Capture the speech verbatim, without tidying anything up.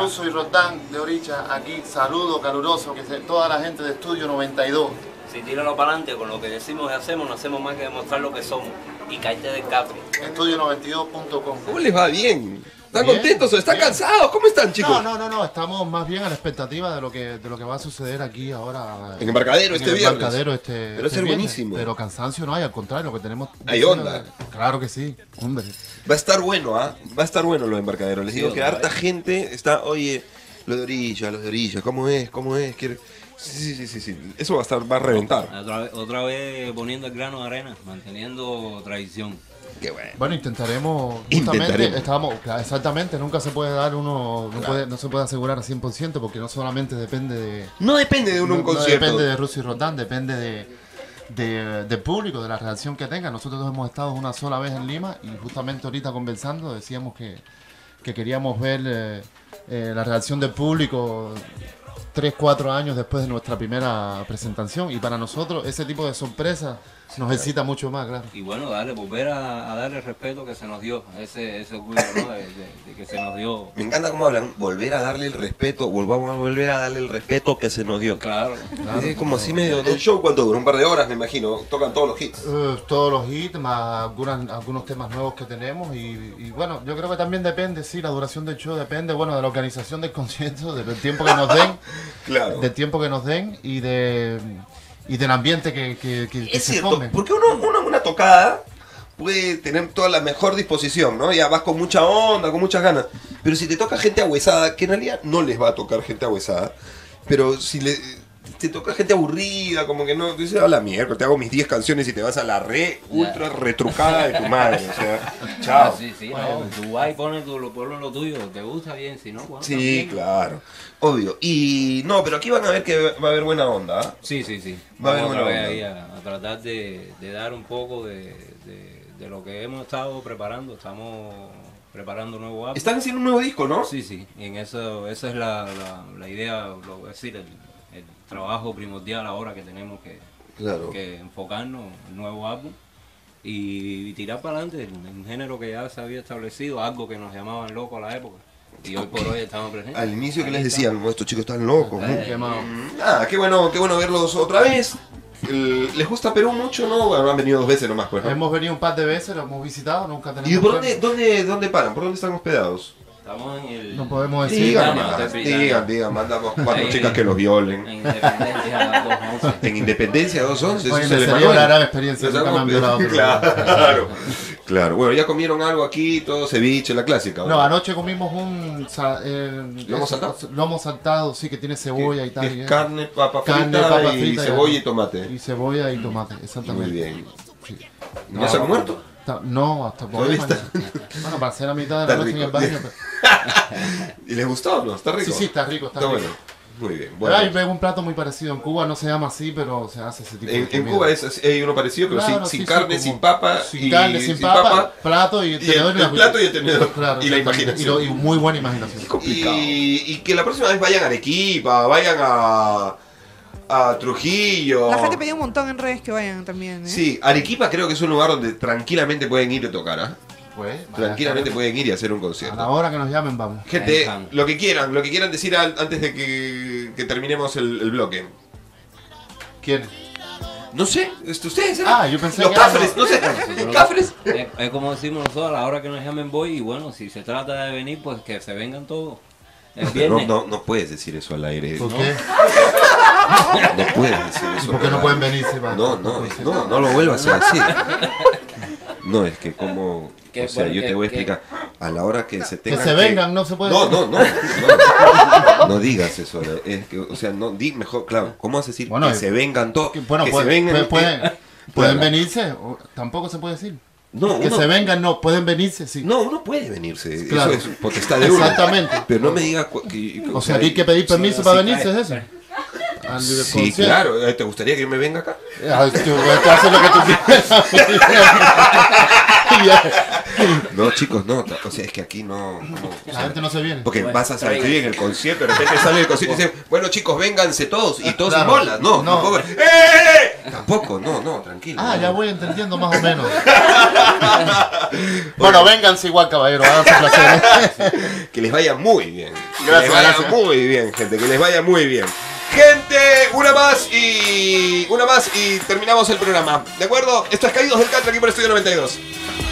Russo y Roldán de Oricha, aquí, saludo caluroso, que se, toda la gente de Estudio noventa y dos. Si tíralo para adelante, con lo que decimos y hacemos, no hacemos más que demostrar lo que somos. Y caíte del café. Estudio noventa y dos punto com. ¿Cómo les va? Bien. ¿Están Bien, contentos o están bien. cansados? ¿Cómo están, chicos? No, no, no, no, estamos más bien a la expectativa de lo que, de lo que va a suceder aquí ahora. En Embarcadero en este el viernes. Embarcadero este, Pero este va a ser viernes. buenísimo. Pero cansancio no hay, al contrario, lo que tenemos... Hay onda. Claro que sí, hombre. Va a estar bueno, ¿ah? Va a estar bueno lo de Embarcadero. Les Sí, digo que ojalá. harta gente está, oye, lo de Orilla, lo de Orilla, ¿cómo es? ¿Cómo es? ¿Quiere? Sí, sí, sí, sí. Eso va a estar, va a reventar. Otra vez, otra vez poniendo el grano de arena, manteniendo tradición. Qué bueno. Bueno, intentaremos, justamente, Intentaremos. estábamos, claro, exactamente, nunca se puede dar uno, no, puede, no se puede asegurar al cien por ciento porque no solamente depende de... No depende de uno un no- no concierto. depende de Russo y Roldán, depende de, de- del público, de la reacción que tenga. Nosotros hemos estado una sola vez en Lima y justamente ahorita conversando decíamos que, que queríamos ver eh, eh, la reacción del público tres, cuatro años después de nuestra primera presentación y para nosotros ese tipo de sorpresas nos excita mucho más, claro. Y bueno, darle, volver a, a darle el respeto que se nos dio, ese, ese orgullo, ¿no? de, de- de que se nos dio. Me encanta cómo hablan. Volver a darle el respeto, volvamos a volver a darle el respeto que se nos dio. Claro. Es como así medio. ¿El show cuánto dura? Un par de horas, me imagino. Tocan todos los hits. Eh, todos los hits, más algunas, algunos temas nuevos que tenemos y, y bueno, yo creo que también depende, sí, la duración del show depende, bueno, de la organización del concierto, del tiempo que nos den, Claro. del tiempo que nos den y de y del ambiente que, que, que- que Es se cierto, forme. porque uno, uno en una tocada puede tener toda la mejor disposición, ¿no? Ya vas con mucha onda, con muchas ganas. Pero si te toca gente ahuesada, que en realidad no les va a tocar gente ahuesada, pero si le, te toca gente aburrida, como que no, dices, a la mierda, te hago mis diez canciones y te vas a la re ultra retrucada de tu madre, o sea, chao. Ah, sí, sí, no, tú vas y pones tu, lo, ponlo lo tuyo, te gusta bien, si no, bueno, Sí, también. claro, obvio. Y no, pero aquí van a ver que va a haber buena onda, ¿ah? Sí, sí, sí. Va a haber Vamos otra buena vez onda. ahí a, a tratar de, de dar un poco de, de, de lo que hemos estado preparando. Estamos preparando un nuevo álbum. Están haciendo un nuevo disco, ¿no? Sí, sí. Y en eso, esa es la, la, la idea, lo, es decir, el, el trabajo primordial ahora que tenemos que, Claro. que enfocarnos en el nuevo álbum y, y tirar para adelante en un género que ya se había establecido, algo que nos llamaban locos a la época. Y hoy por hoy estamos presentes. Al inicio que Ahí les está. decían, "No, estos chicos están locos, ¿no?". Eh, Quemado. Ah, qué bueno, qué bueno verlos otra vez. El- ¿Les gusta Perú mucho, no? Bueno, han venido dos veces nomás, pues, ¿no? Hemos venido un par de veces, lo hemos visitado, nunca tenemos ¿Y por dónde, tiempo. dónde, dónde paran? ¿Por dónde están hospedados? Estamos en el... No podemos decir. Digan, Britania, más, Hotel Britania. digan, digan, mandamos cuatro Ahí, chicas que los violen. En Independencia dos once. En Independencia dos once, eso Oye, es me el sería Emanuel. una gran experiencia, Nos nunca me han hemos- violado, pero- Claro, claro. Bueno, ya comieron algo aquí, todo ceviche, la clásica. No, anoche comimos un sa- eh, ¿Lomo eso, saltado? lomo saltado, sí, que tiene cebolla y tal. Que y es eso. carne, papa frita, Carne, papa y frita cebolla y tomate. Y cebolla y tomate, exactamente. Muy bien. Sí. ¿Ya se han muerto? Ta- No, hasta por Todavía mañana. está- Bueno, para hacer la mitad de Está la noche en el rico. baño. pero- ¿Y les gustó o no? ¿Está rico? Sí, sí, está rico, está, Está rico. bueno. Muy bien. Pero hay Bueno. un plato muy parecido. En Cuba no se llama así, pero se hace ese tipo En, de en comida. Cuba es, así- hay uno parecido, pero Claro, sin, sin sí, sí, carne, como- sin papa. Sin y, carne, sin, papa, plato y y el el- tenedor y el la plato y el tenedor. Claro, Y la exactamente. imaginación. Y, lo- y muy buena imaginación. Y, y que la próxima vez vayan a Arequipa, vayan a, a Trujillo. La gente pedía un montón en redes que vayan también, ¿eh? Sí, Arequipa creo que es un lugar donde tranquilamente pueden ir a tocar, ¿ah? Pues, vaya, Tranquilamente claro. pueden ir y hacer un A la concierto. hora que nos llamen, vamos. Gente, Ajá. lo que quieran, lo que quieran decir al- antes de que, que terminemos el, el bloque. ¿Quién? No sé, ¿est- ustedes, ¿eh? Ah, yo pensé Los que era- cafres, no sé, Nosotros- cafres. Es, es como decimos nosotros, a la hora que nos llamen voy y bueno, si se trata de venir, pues que se vengan todos. El No, viernes. no, no puedes decir eso al aire. ¿Por No, qué? no puedes decir eso. ¿Por qué no al pueden aire. venirse? va? No, no, no, no lo vuelvas a decir. No, es que como... Que O sea, por- yo que- te voy a que- explicar. A la hora que se Que tengan se vengan, no se puede No, decir. no, no, no. No digas eso. Es que, o sea, no, di mejor, claro. ¿Cómo vas a decir Bueno, que eh, se vengan todos? Que, bueno, que pueden, se vengan. pueden, eh, pueden claro. venirse, o- tampoco se puede decir. No, Que uno- se vengan, no, pueden venirse, sí. No, uno puede venirse. Claro. Eso es potestad de uno. Exactamente. Pero no me digas cu- que. O sea, hay que pedir permiso sí, para sí, venirse, cae, ¿es eso? cae. Al Sí, concierto. claro. Eh, ¿Te gustaría que yo me venga acá? Ah, tú, tú haces lo que tú quieras. Y ya, No, chicos, no. O sea, es que aquí no. no o La gente no se viene. porque Bueno, vas a salir traigan. en el concierto, de repente sale el concierto y dicen, bueno chicos, vénganse todos, y todos Claro. en bola. No, No. tampoco. ¡Eh! Tampoco, no, no, tranquilo. Ah, no. ya voy entendiendo más o menos. Bueno, vénganse igual, caballero, hagan su placer. Que les vaya muy bien. Que Gracias, les vaya gracias. muy bien, gente, que les vaya muy bien. Gente, una más y una más y terminamos el programa. ¿De acuerdo? Esto es Caídos del Catre aquí por Estudio noventa y dos.